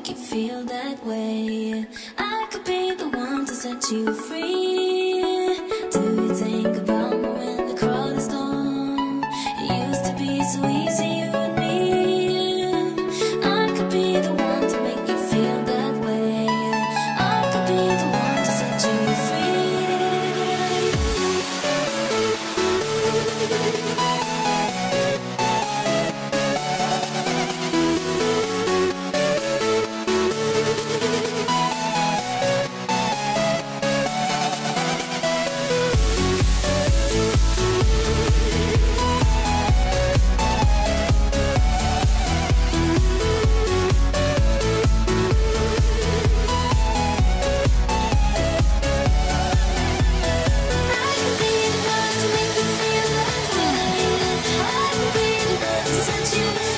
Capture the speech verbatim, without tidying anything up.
make you feel that way. I could be the one to set you free. Do you think about me when the crowd is gone? It used to be so easy, you and me. I could be the one to make you feel that way. I could be the one to set you free. Set you